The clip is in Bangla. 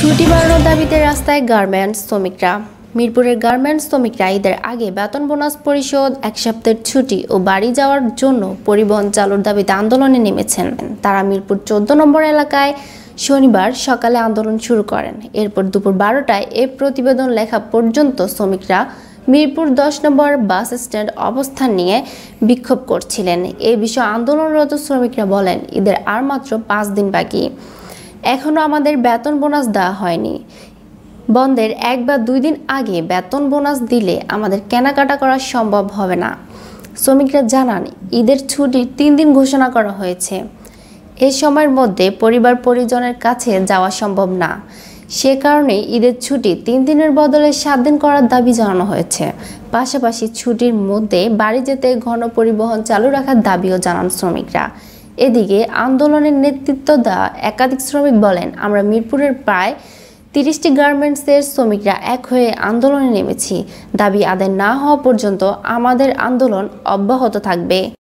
ছুটি বাড়ানোর দাবিতে রাস্তায় গার্মেন্টস শ্রমিকরা। মিরপুরের গার্মেন্টস শ্রমিকরা ঈদের আগে বেতন বোনাস পরিশোধ, এক সপ্তাহের ছুটি ও বাড়ি যাওয়ার জন্য পরিবহন চালুর দাবিতে আন্দোলনে নেমেছেন। তারা মিরপুর 14 নম্বর এলাকায় শনিবার সকালে আন্দোলন শুরু করেন। এরপর দুপুর 12টায় এ প্রতিবেদন লেখা পর্যন্ত শ্রমিকরা মিরপুর 10 নম্বর বাস স্ট্যান্ড অবস্থান নিয়ে বিক্ষোভ করছিলেন। এ বিষয়ে আন্দোলনরত শ্রমিকরা বলেন, ঈদের আর মাত্র 5 দিন বাকি, এখনও আমাদের বেতন বোনাস দেওয়া হয়নি। বন্ধের 1 বা 2 দিন আগে বেতন বোনাস দিলে আমাদের কেনাকাটা করা সম্ভব হবে না। শ্রমিকরা জানান, ঈদের ছুটির 3 দিন ঘোষণা করা হয়েছে। এই সময়ের মধ্যে পরিবার পরিজনের কাছে যাওয়া সম্ভব না। সে কারণে ঈদের ছুটি 3 দিনের বদলে 7 দিন করার দাবি জানানো হয়েছে। পাশাপাশি ছুটির মধ্যে বাড়ি যেতে গণপরিবহন চালু রাখার দাবিও জানান শ্রমিকরা। এদিকে আন্দোলনের নেতৃত্ব দেওয়া একাধিক শ্রমিক বলেন, আমরা মিরপুরের প্রায় 30টি গার্মেন্টসের শ্রমিকরা এক হয়ে আন্দোলনে নেমেছি। দাবি আদায় না হওয়া পর্যন্ত আমাদের আন্দোলন অব্যাহত থাকবে।